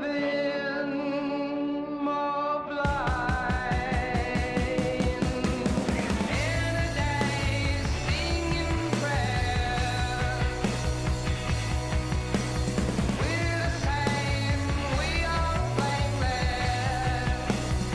been more blind. In a day singing prayers. We're the same, we are blameless.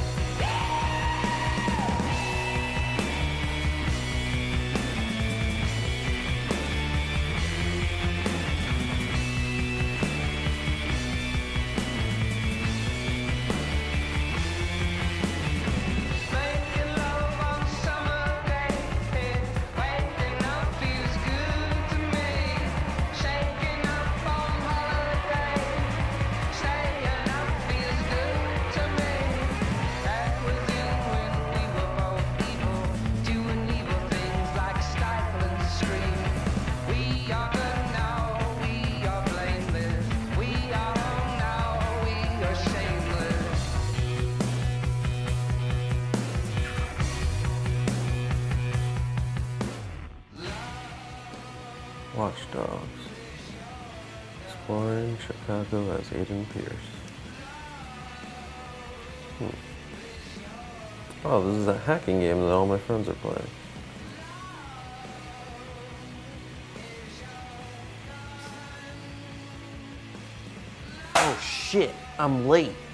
Making love on summer days, waking up feels good to me. Shaking up on holiday, staying up feels good to me. That was you when we were both evil, doing evil things like stifle and scream. We are good now, we are blameless. We are home now, we are shameless. Watch Dogs. Exploring Chicago as Aiden Pierce. Oh, this is a hacking game that all my friends are playing. Oh shit, I'm late.